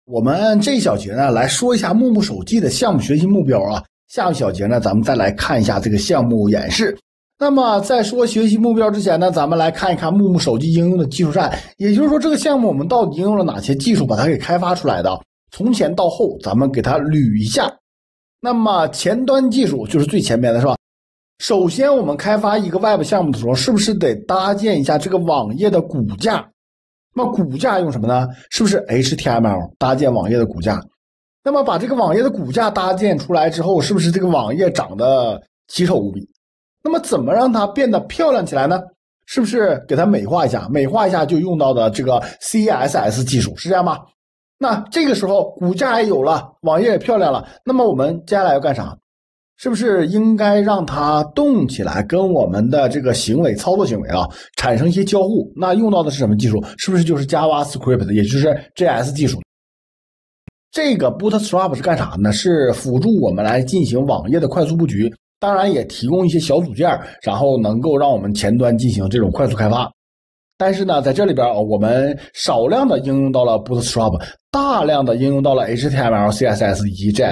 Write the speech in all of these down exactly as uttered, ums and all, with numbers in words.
我们这一小节呢，来说一下木木手机的项目学习目标啊。下一小节呢，咱们再来看一下这个项目演示。那么在说学习目标之前呢，咱们来看一看木木手机应用的技术栈，也就是说这个项目我们到底应用了哪些技术把它给开发出来的，从前到后咱们给它捋一下。那么前端技术就是最前面的是吧？首先我们开发一个 Web 项目的时候，是不是得搭建一下这个网页的骨架？那么骨架用什么呢？是不是 H T M L 搭建网页的骨架？那么把这个网页的骨架搭建出来之后，是不是这个网页长得奇丑无比？那么怎么让它变得漂亮起来呢？是不是给它美化一下？美化一下就用到的这个 C S S 技术，是这样吗？那这个时候骨架也有了，网页也漂亮了，那么我们接下来要干啥？是不是应该让它动起来，跟我们的这个行为操作行为啊产生一些交互？那用到的是什么技术？是不是就是 JavaScript， 也就是 J S 技术？这个 Bootstrap 是干啥呢？是辅助我们来进行网页的快速布局，当然也提供一些小组件，然后能够让我们前端进行这种快速开发。但是呢，在这里边我们少量的应用到了 Bootstrap， 大量的应用到了 H T M L、C S S 以及 J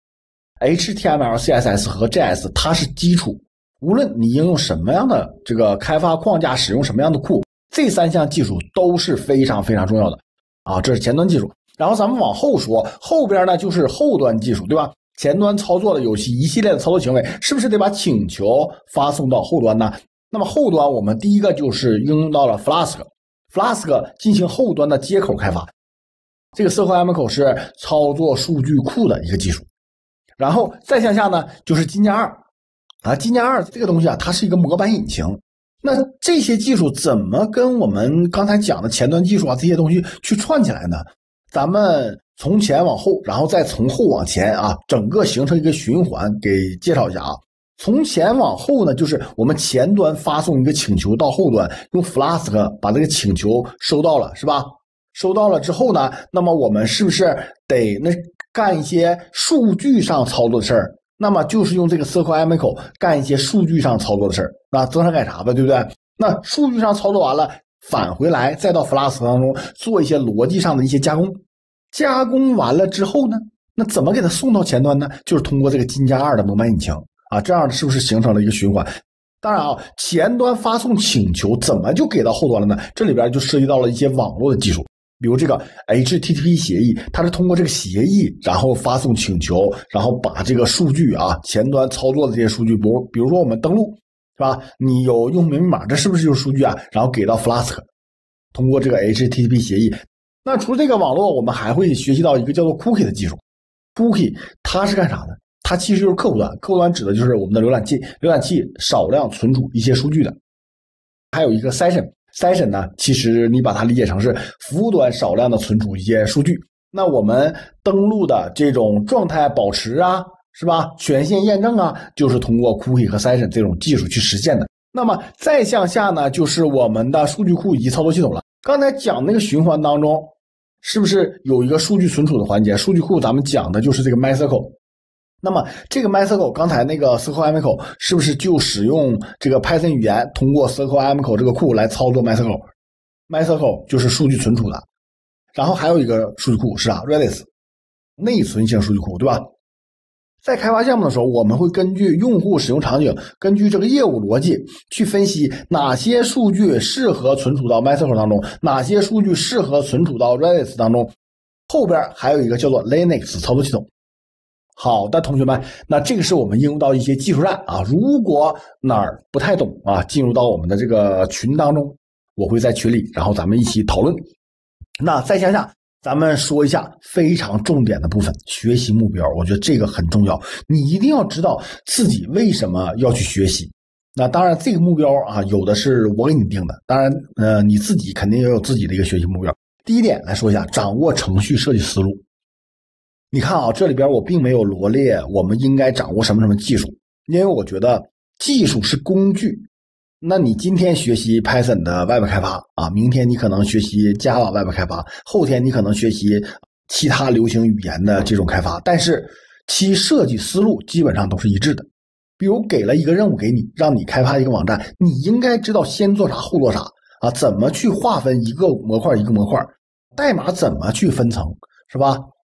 S。H T M L、C S S 和 J S 它是基础，无论你应用什么样的这个开发框架，使用什么样的库，这三项技术都是非常非常重要的啊，这是前端技术。然后咱们往后说，后边呢就是后端技术，对吧？前端操作的有一系列的操作行为，是不是得把请求发送到后端呢？那么后端我们第一个就是应用到了 Flask，Flask 进行后端的接口开发。这个 C L M 口是操作数据库的一个技术。然后再向下呢，就是金架二啊，金架二这个东西啊，它是一个模板引擎。那这些技术怎么跟我们刚才讲的前端技术啊这些东西去串起来呢？咱们从前往后，然后再从后往前啊，整个形成一个循环，给介绍一下啊。从前往后呢，就是我们前端发送一个请求到后端，用 Flask 把这个请求收到了，是吧？收到了之后呢，那么我们是不是得那干一些数据上操作的事儿？那么就是用这个 C L M 口干一些数据上操作的事儿，那增删改查吧，对不对？那数据上操作完了，返回来再到 Flask 当中做一些逻辑上的一些加工。加工完了之后呢，那怎么给它送到前端呢？就是通过这个金架二的模板引擎啊，这样是不是形成了一个循环？当然啊，前端发送请求怎么就给到后端了呢？这里边就涉及到了一些网络的技术。比如这个 H T T P 协议，它是通过这个协议，然后发送请求，然后把这个数据啊，前端操作的这些数据，比如比如说我们登录，是吧？你有用户名密码，这是不是就是数据啊？然后给到 Flask， 通过这个 H T T P 协议。那除了这个网络，我们还会学习到一个叫做 Cookie 的技术。Cookie 它是干啥的？它其实就是客户端，客户端指的就是我们的浏览器，浏览器少量存储一些数据的。还有一个 Session。Session 呢，其实你把它理解成是服务端少量的存储一些数据。那我们登录的这种状态保持啊，是吧？权限验证啊，就是通过 Cookie 和 Session 这种技术去实现的。那么再向下呢，就是我们的数据库以及操作系统了。刚才讲那个循环当中，是不是有一个数据存储的环节？数据库咱们讲的就是这个 MySQL。那么这个 MySQL 刚才那个 C L M 口是不是就使用这个 Python 语言通过 C L M 口这个库来操作 MySQL？MySQL 就是数据存储的。然后还有一个数据库是啊 Redis 内存性数据库，对吧？在开发项目的时候，我们会根据用户使用场景，根据这个业务逻辑去分析哪些数据适合存储到 MySQL 当中，哪些数据适合存储到 Redis 当中。后边还有一个叫做 Linux 操作系统。好的，同学们，那这个是我们应用到一些技术栈啊。如果哪儿不太懂啊，进入到我们的这个群当中，我会在群里，然后咱们一起讨论。那再想想，咱们说一下非常重点的部分，学习目标。我觉得这个很重要，你一定要知道自己为什么要去学习。那当然，这个目标啊，有的是我给你定的，当然，呃，你自己肯定也有自己的一个学习目标。第一点来说一下，掌握程序设计思路。你看啊，这里边我并没有罗列我们应该掌握什么什么技术，因为我觉得技术是工具。那你今天学习 Python 的 Web 开发啊，明天你可能学习 Java Web 开发，后天你可能学习其他流行语言的这种开发，但是其设计思路基本上都是一致的。比如给了一个任务给你，让你开发一个网站，你应该知道先做啥后做啥啊，怎么去划分一个模块一个模块，代码怎么去分层，是吧？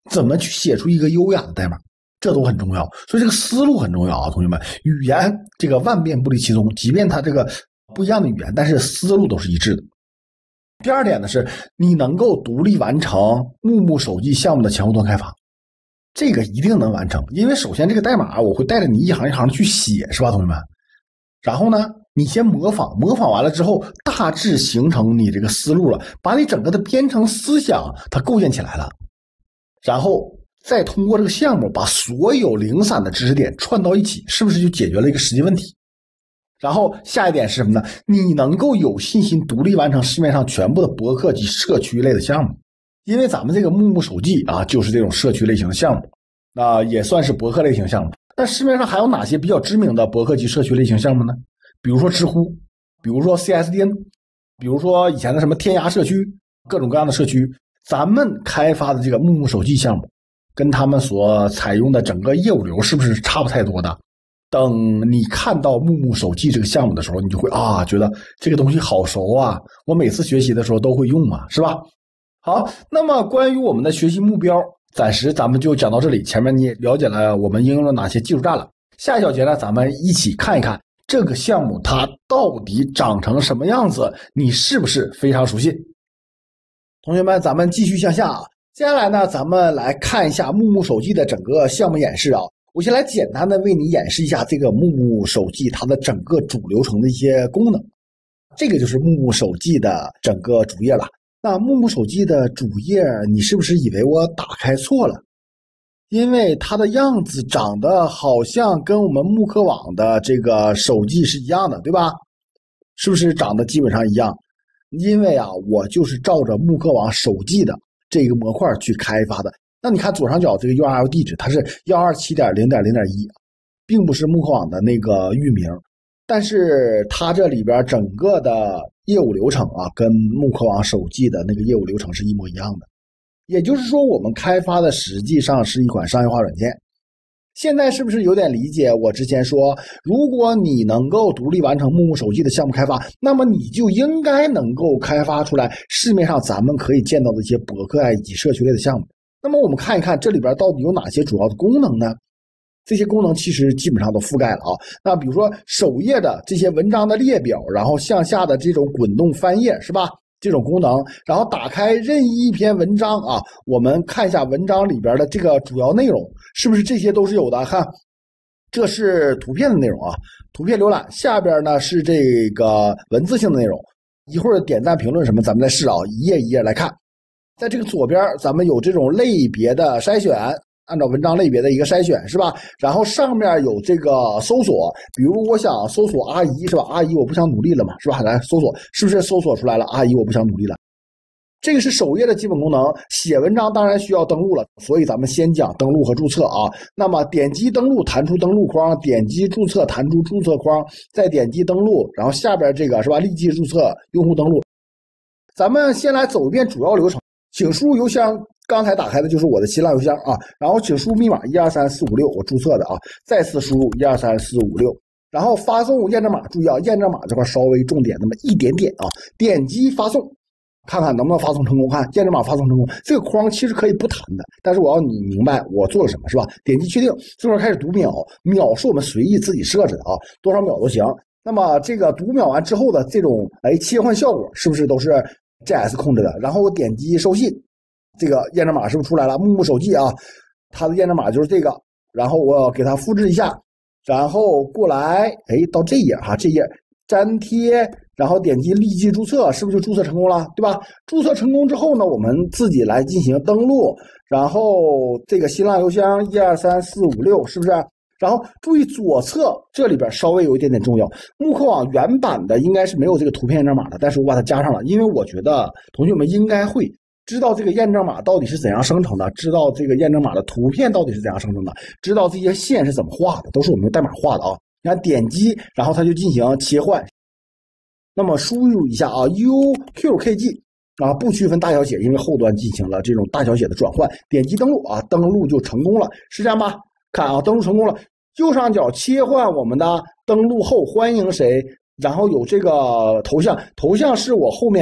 怎么去写出一个优雅的代码，这都很重要。所以这个思路很重要啊，同学们。语言这个万变不离其宗，即便它这个不一样的语言，但是思路都是一致的。第二点呢，是你能够独立完成木木手记项目的前后端开发，这个一定能完成。因为首先这个代码我会带着你一行一行的去写，是吧，同学们？然后呢，你先模仿，模仿完了之后，大致形成你这个思路了，把你整个的编程思想它构建起来了，然后再通过这个项目把所有零散的知识点串到一起，是不是就解决了一个实际问题？然后下一点是什么呢？你能够有信心独立完成市面上全部的博客及社区类的项目，因为咱们这个木木手记啊，就是这种社区类型的项目，那、呃、也算是博客类型项目。但市面上还有哪些比较知名的博客及社区类型项目呢？比如说知乎，比如说 C S D N， 比如说以前的什么天涯社区，各种各样的社区。咱们开发的这个木木手记项目，跟他们所采用的整个业务流是不是差不太多的？等你看到木木手记这个项目的时候，你就会啊，觉得这个东西好熟啊，我每次学习的时候都会用啊，是吧？好，那么关于我们的学习目标，暂时咱们就讲到这里。前面你也了解了我们应用了哪些技术栈了，下一小节呢，咱们一起看一看这个项目它到底长成什么样子，你是不是非常熟悉？同学们，咱们继续向下啊。接下来呢，咱们来看一下木木手记的整个项目演示啊。我先来简单的为你演示一下这个木木手记它的整个主流程的一些功能。这个就是木木手记的整个主页了。那木木手记的主页，你是不是以为我打开错了？因为它的样子长得好像跟我们慕课网的这个手记是一样的，对吧？是不是长得基本上一样？因为啊，我就是照着慕课网手记的这个模块去开发的。那你看左上角这个 U R L 地址，它是 一二七点零点零点一， 并不是慕课网的那个域名，但是它这里边整个的业务流程啊，跟慕课网手记的那个业务流程是一模一样的。也就是说，我们开发的实际上是一款商业化软件。现在是不是有点理解我之前说，如果你能够独立完成木木手记的项目开发，那么你就应该能够开发出来市面上咱们可以见到的一些博客啊以及社区类的项目。那么我们看一看这里边到底有哪些主要的功能呢？这些功能其实基本上都覆盖了啊。那比如说首页的这些文章的列表，然后向下的这种滚动翻页，是吧？这种功能，然后打开任意一篇文章啊，我们看一下文章里边的这个主要内容，是不是这些都是有的？看，这是图片的内容啊，图片浏览，下边呢是这个文字性的内容，一会儿点赞评论什么咱们再试啊，一页一页来看。在这个左边咱们有这种类别的筛选，按照文章类别的一个筛选，是吧？然后上面有这个搜索，比如我想搜索阿姨，是吧？阿姨我不想努力了嘛，是吧？来搜索，是不是搜索出来了？阿姨我不想努力了。这个是首页的基本功能。写文章当然需要登录了，所以咱们先讲登录和注册啊。那么点击登录弹出登录框，点击注册弹出注册框，再点击登录，然后下边这个是吧？立即注册用户登录。咱们先来走一遍主要流程，请输入邮箱。刚才打开的就是我的新浪邮箱啊，然后请输入密码一二三四五六，我注册的啊，再次输入一二三四五六，然后发送验证码。注意啊，验证码这块稍微重点那么一点点啊，点击发送，看看能不能发送成功。看验证码发送成功，这个框其实可以不弹的，但是我要你明白我做了什么，是吧？点击确定，这块开始读秒，秒是我们随意自己设置的啊，多少秒都行。那么这个读秒完之后的这种哎切换效果是不是都是 J S 控制的？然后我点击收信。这个验证码是不是出来了？木木手记啊，它的验证码就是这个，然后我给它复制一下，然后过来，哎，到这页哈、啊，这页粘贴，然后点击立即注册，是不是就注册成功了？对吧？注册成功之后呢，我们自己来进行登录，然后这个新浪邮箱一二三四五六，是不是？然后注意左侧这里边稍微有一点点重要，慕课网原版的应该是没有这个图片验证码的，但是我把它加上了，因为我觉得同学们应该会知道这个验证码到底是怎样生成的，知道这个验证码的图片到底是怎样生成的，知道这些线是怎么画的，都是我们用代码画的啊。你看点击，然后它就进行切换。那么输入一下啊 ，U Q K G 啊，不区分大小写，因为后端进行了这种大小写的转换。点击登录啊，登录就成功了，是这样吧？看啊，登录成功了。右上角切换我们的登录后欢迎谁，然后有这个头像，头像是我后面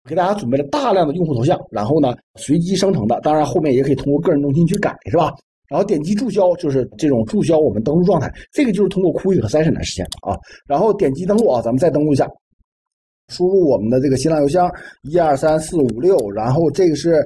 给大家准备了大量的用户头像，然后呢随机生成的，当然后面也可以通过个人中心去改，是吧？然后点击注销，就是这种注销我们登录状态，这个就是通过 Quick Session 来实现的啊。然后点击登录啊，咱们再登录一下，输入我们的这个新浪邮箱一二三四五六，然后这个是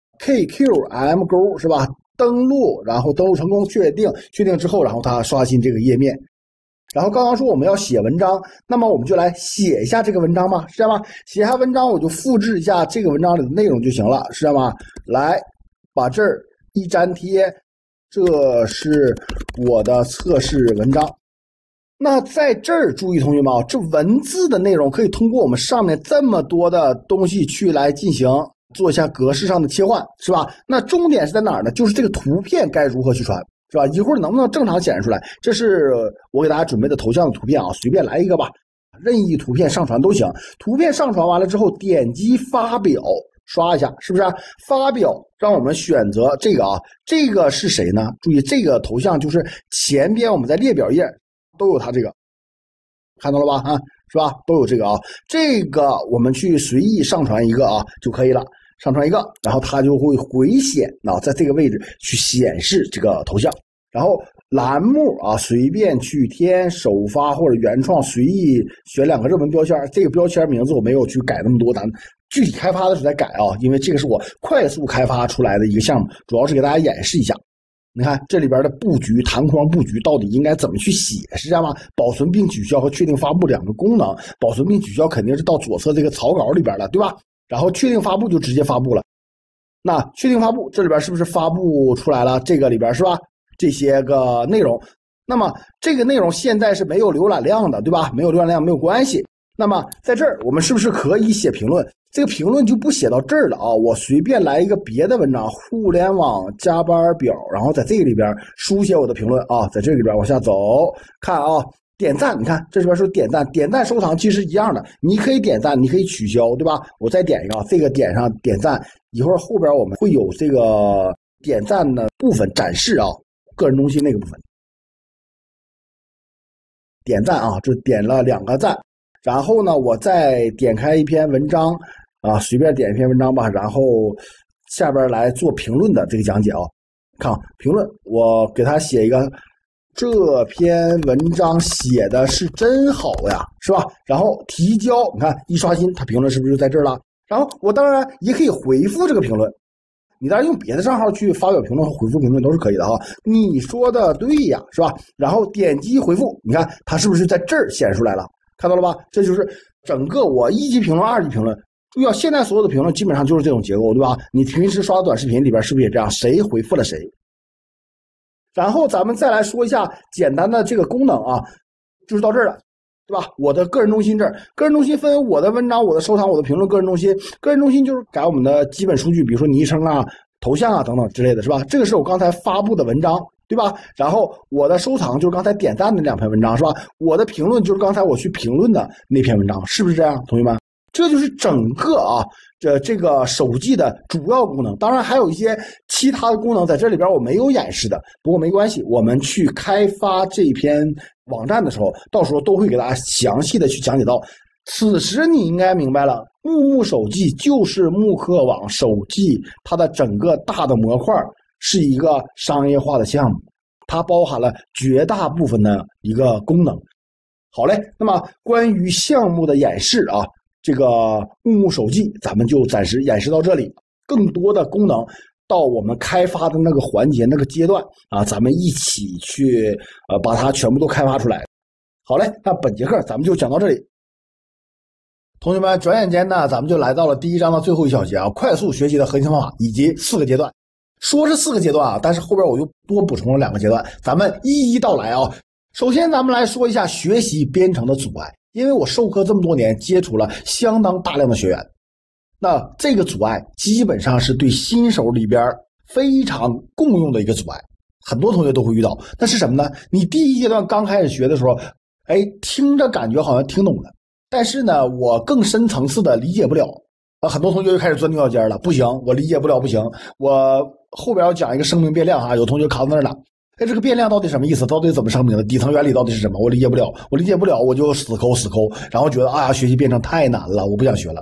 K Q M 勾是吧？登录，然后登录成功，确定，确定之后，然后它刷新这个页面。然后刚刚说我们要写文章，那么我们就来写一下这个文章吧，是这样吗？写下文章，我就复制一下这个文章里的内容就行了，是这样吗？来，把这儿一粘贴，这是我的测试文章。那在这儿注意同学们啊，这文字的内容可以通过我们上面这么多的东西去来进行做一下格式上的切换，是吧？那重点是在哪儿呢？就是这个图片该如何去传，是吧？一会儿能不能正常显示出来？这是我给大家准备的头像的图片啊，随便来一个吧，任意图片上传都行。图片上传完了之后，点击发表，刷一下，是不是啊？发表，让我们选择这个啊，这个是谁呢？注意这个头像就是前边我们在列表页都有它这个，看到了吧？啊，是吧？都有这个啊，这个我们去随意上传一个啊就可以了。上传一个，然后它就会回显啊，在这个位置去显示这个头像。然后栏目啊，随便去添首发或者原创，随意选两个热门标签。这个标签名字我没有去改那么多，咱具体开发的时候再改啊，因为这个是我快速开发出来的一个项目，主要是给大家演示一下。你看这里边的布局，弹框布局到底应该怎么去写，是这样吗？保存并取消和确定发布两个功能，保存并取消肯定是到左侧这个草稿里边了，对吧？然后确定发布就直接发布了。那确定发布这里边是不是发布出来了？这个里边是吧？这些个内容，那么这个内容现在是没有浏览量的，对吧？没有浏览量没有关系。那么在这儿我们是不是可以写评论？这个评论就不写到这儿了啊，我随便来一个别的文章，互联网加班表，然后在这个里边书写我的评论啊，在这个里边往下走，看啊。点赞，你看这里边说点赞，点赞收藏其实一样的，你可以点赞，你可以取消，对吧？我再点一个啊，这个点上点赞，一会儿后边我们会有这个点赞的部分展示啊，个人中心那个部分。点赞啊，这点了两个赞，然后呢，我再点开一篇文章啊，随便点一篇文章吧，然后下边来做评论的这个讲解啊，看评论，我给他写一个。这篇文章写的是真好呀，是吧？然后提交，你看一刷新，它评论是不是就在这儿了？然后我当然也可以回复这个评论，你当然用别的账号去发表评论和回复评论都是可以的哈。你说的对呀，是吧？然后点击回复，你看它是不是在这儿显示出来了？看到了吧？这就是整个我一级评论、二级评论。注意啊，现在所有的评论基本上就是这种结构，对吧？你平时刷短视频里边是不是也这样？谁回复了谁？然后咱们再来说一下简单的这个功能啊，就是到这儿了，对吧？我的个人中心这儿，个人中心分我的文章、我的收藏、我的评论、个人中心。个人中心就是改我们的基本数据，比如说昵称啊、头像啊等等之类的，是吧？这个是我刚才发布的文章，对吧？然后我的收藏就是刚才点赞的两篇文章，是吧？我的评论就是刚才我去评论的那篇文章，是不是这样，同学们？这就是整个啊，这这个手机的主要功能。当然还有一些其他的功能在这里边我没有演示的，不过没关系，我们去开发这篇网站的时候，到时候都会给大家详细的去讲解到。此时你应该明白了，木木手记就是慕课网手记它的整个大的模块是一个商业化的项目，它包含了绝大部分的一个功能。好嘞，那么关于项目的演示啊，这个木木手记咱们就暂时演示到这里，更多的功能到我们开发的那个环节那个阶段啊，咱们一起去呃把它全部都开发出来。好嘞，那本节课咱们就讲到这里。同学们，转眼间呢，咱们就来到了第一章的最后一小节啊，快速学习的核心方法以及四个阶段。说是四个阶段啊，但是后边我又多补充了两个阶段，咱们一一道来啊。首先咱们来说一下学习编程的阻碍。因为我授课这么多年，接触了相当大量的学员，那这个阻碍基本上是对新手里边非常共用的一个阻碍，很多同学都会遇到。那是什么呢？你第一阶段刚开始学的时候，哎，听着感觉好像听懂了，但是呢，我更深层次的理解不了啊。很多同学就开始钻牛角尖了，不行，我理解不了，不行，我后边要讲一个声明变量啊，有同学卡在那儿了。哎，这个变量到底什么意思？到底怎么声明的？底层原理到底是什么？我理解不了，我理解不了，我就死抠死抠，然后觉得啊，学习编程太难了，我不想学了。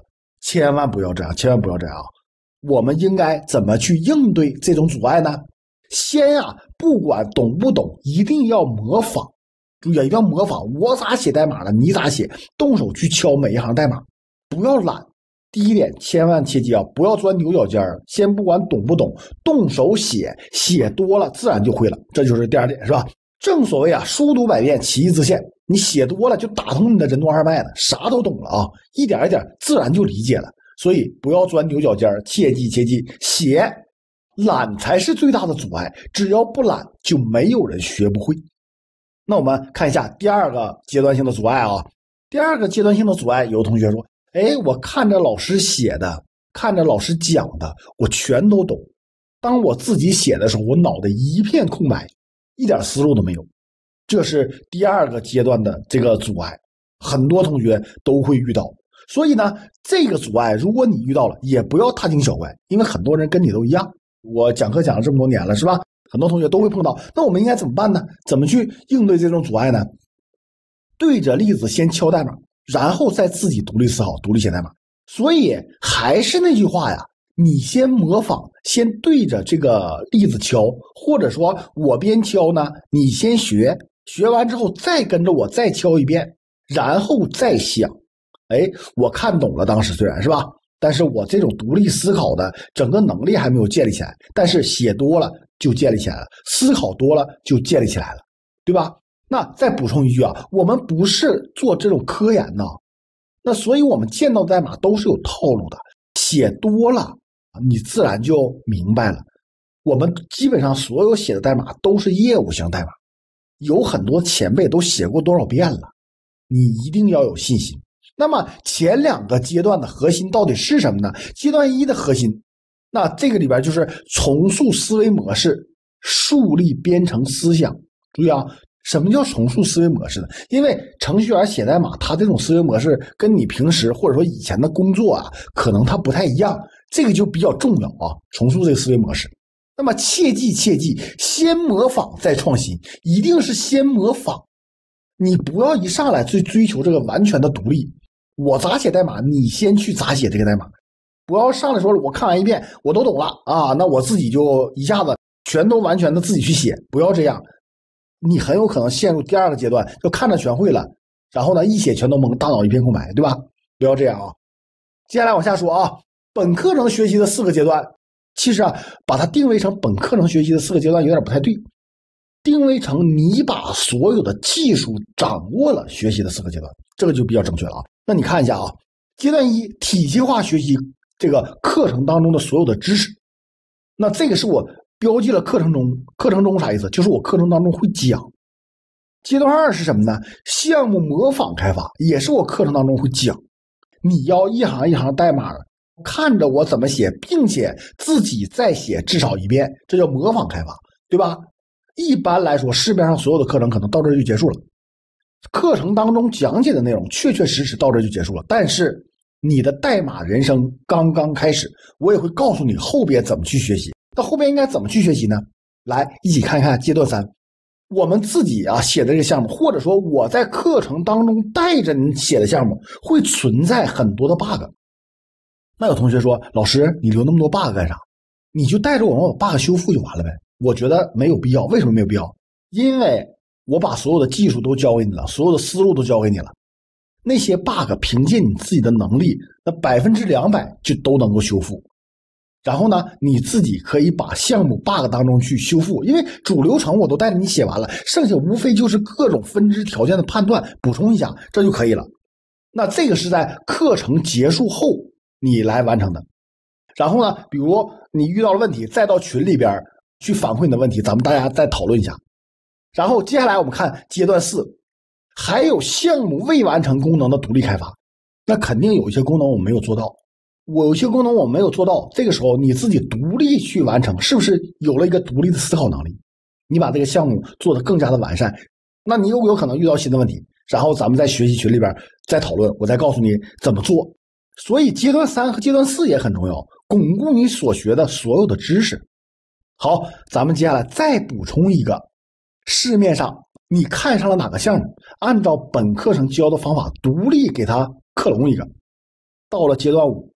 千万不要这样，千万不要这样啊！我们应该怎么去应对这种阻碍呢？先啊，不管懂不懂，一定要模仿。注意啊，一定要模仿，我咋写代码了，你咋写，动手去敲每一行代码，不要懒。第一点，千万切记啊，不要钻牛角尖儿。先不管懂不懂，动手写，写多了自然就会了。这就是第二点，是吧？正所谓啊，书读百遍，其义自现。你写多了就打通你的任督二脉了，啥都懂了啊，一点一点自然就理解了。所以不要钻牛角尖儿，切记切记，写懒才是最大的阻碍。只要不懒，就没有人学不会。那我们看一下第二个阶段性的阻碍啊。第二个阶段性的阻碍，有同学说，哎，我看着老师写的，看着老师讲的，我全都懂。当我自己写的时候，我脑袋一片空白，一点思路都没有。这是第二个阶段的这个阻碍，很多同学都会遇到。所以呢，这个阻碍如果你遇到了，也不要大惊小怪，因为很多人跟你都一样。我讲课讲了这么多年了，是吧？很多同学都会碰到。那我们应该怎么办呢？怎么去应对这种阻碍呢？对着例子先敲代码，然后再自己独立思考，独立写代码。所以还是那句话呀，你先模仿，先对着这个例子敲，或者说我边敲呢，你先学，学完之后再跟着我再敲一遍，然后再想。哎，我看懂了，当时虽然是吧，但是我这种独立思考的整个能力还没有建立起来，但是写多了就建立起来了，思考多了就建立起来了，对吧？那再补充一句啊，我们不是做这种科研的，那所以我们见到代码都是有套路的，写多了你自然就明白了。我们基本上所有写的代码都是业务型代码，有很多前辈都写过多少遍了，你一定要有信心。那么前两个阶段的核心到底是什么呢？阶段一的核心，那这个里边就是重塑思维模式，树立编程思想。注意啊，什么叫重塑思维模式呢？因为程序员写代码，他这种思维模式跟你平时或者说以前的工作啊，可能他不太一样，这个就比较重要啊，重塑这个思维模式。那么切记切记，先模仿再创新，一定是先模仿，你不要一上来去追求这个完全的独立。我咋写代码，你先去咋写这个代码，不要上来说我看完一遍我都懂了啊，那我自己就一下子全都完全的自己去写，不要这样，你很有可能陷入第二个阶段，就看着全会了，然后呢一写全都懵，大脑一片空白，对吧？不要这样啊。接下来往下说啊，本课程学习的四个阶段，其实啊把它定位成本课程学习的四个阶段有点不太对，定位成你把所有的技术掌握了学习的四个阶段，这个就比较正确了啊。那你看一下啊，阶段一体系化学习这个课程当中的所有的知识，那这个是我标记了课程中，课程中啥意思？就是我课程当中会讲。阶段二是什么呢？项目模仿开发，也是我课程当中会讲。你要一行一行代码看着我怎么写，并且自己再写至少一遍，这叫模仿开发，对吧？一般来说，市面上所有的课程可能到这就结束了。课程当中讲解的内容确确实实到这就结束了，但是你的代码人生刚刚开始，我也会告诉你后边怎么去学习。那后边应该怎么去学习呢？来一起看一看阶段三，我们自己啊写的这个项目，或者说我在课程当中带着你写的项目，会存在很多的 bug。那有同学说，老师你留那么多 bug 干啥？你就带着我们把 bug 修复就完了呗。我觉得没有必要。为什么没有必要？因为我把所有的技术都教给你了，所有的思路都教给你了，那些 bug 凭借你自己的能力，那百分之两百就都能够修复。然后呢，你自己可以把项目 bug 当中去修复，因为主流程我都带着你写完了，剩下无非就是各种分支条件的判断，补充一下，这就可以了。那这个是在课程结束后你来完成的。然后呢，比如你遇到了问题，再到群里边去反馈你的问题，咱们大家再讨论一下。然后接下来我们看阶段四，还有项目未完成功能的独立开发。那肯定有一些功能我没有做到，我有些功能我没有做到，这个时候你自己独立去完成，是不是有了一个独立的思考能力？你把这个项目做得更加的完善，那你又有可能遇到新的问题，然后咱们在学习群里边再讨论，我再告诉你怎么做。所以阶段三和阶段四也很重要，巩固你所学的所有的知识。好，咱们接下来再补充一个，市面上你看上了哪个项目，按照本课程教的方法独立给它克隆一个。到了阶段五，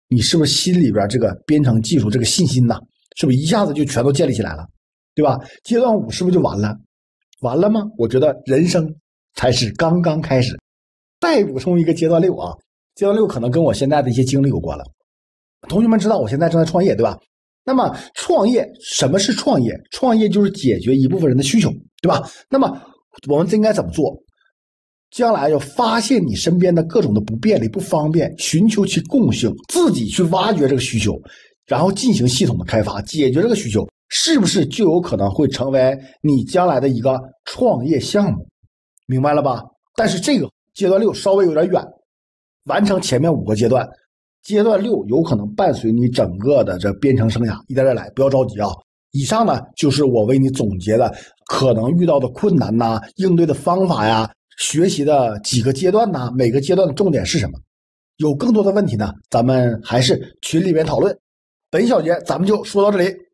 你是不是心里边这个编程技术这个信心呐，是不是一下子就全都建立起来了，对吧？阶段五是不是就完了？完了吗？我觉得人生才是刚刚开始。再补充一个阶段六啊，阶段六可能跟我现在的一些经历有关了。同学们知道我现在正在创业，对吧？那么创业，什么是创业？创业就是解决一部分人的需求，对吧？那么我们应该怎么做？将来要发现你身边的各种的不便利、不方便，寻求其共性，自己去挖掘这个需求，然后进行系统的开发，解决这个需求，是不是就有可能会成为你将来的一个创业项目？明白了吧？但是这个阶段六稍微有点远，完成前面五个阶段，阶段六有可能伴随你整个的这编程生涯，一点点来，不要着急啊。以上呢就是我为你总结的可能遇到的困难呐、应对的方法呀、学习的几个阶段呐，每个阶段的重点是什么？有更多的问题呢，咱们还是群里面讨论。本小节咱们就说到这里。